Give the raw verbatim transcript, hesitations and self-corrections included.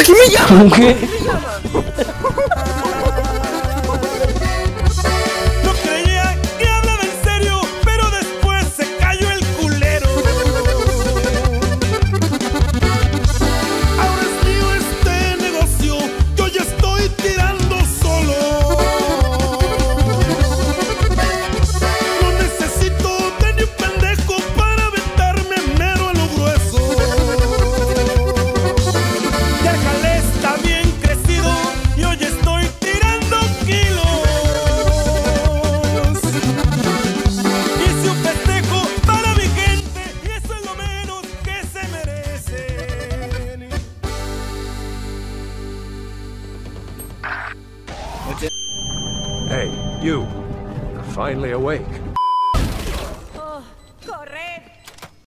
¿Qué me llaman? ¿Qué? No creía que hablaba en serio, pero después se cayó el culero. Ahora es mío este negocio, yo ya estoy tirando solo. No necesito de ni un pendejo para aventarme mero a lo grueso. Ya el jale está bien crecido y hoy estoy tirando kilos. Hice un festejo para mi gente y eso es lo menos que se merecen. Hey, you. You're finally awake.